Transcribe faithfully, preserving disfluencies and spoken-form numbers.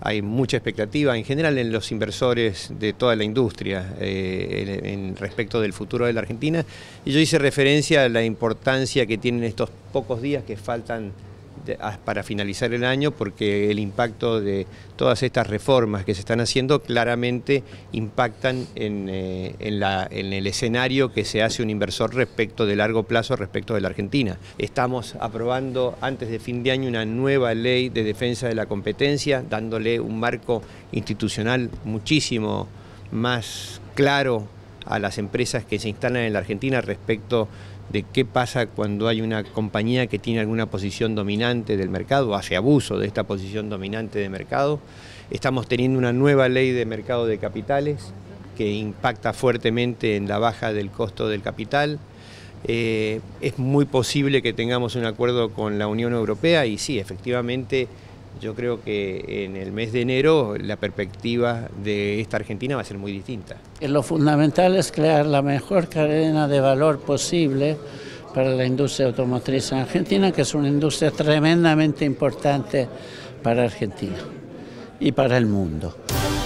hay mucha expectativa en general en los inversores de toda la industria eh, en, en respecto del futuro de la Argentina. Y yo hice referencia a la importancia que tienen estos pocos días que faltan de, a, para finalizar el año, porque el impacto de todas estas reformas que se están haciendo claramente impactan en, eh, en, la, en el escenario que se hace un inversor respecto de largo plazo respecto de la Argentina. Estamos aprobando antes de fin de año una nueva ley de defensa de la competencia, dándole un marco institucional muchísimo más claro a las empresas que se instalan en la Argentina respecto de qué pasa cuando hay una compañía que tiene alguna posición dominante del mercado o hace abuso de esta posición dominante de mercado. Estamos teniendo una nueva ley de mercado de capitales que impacta fuertemente en la baja del costo del capital. Eh, es muy posible que tengamos un acuerdo con la Unión Europea y sí, efectivamente, yo creo que en el mes de enero la perspectiva de esta Argentina va a ser muy distinta. Lo fundamental es crear la mejor cadena de valor posible para la industria automotriz en Argentina, que es una industria tremendamente importante para Argentina y para el mundo.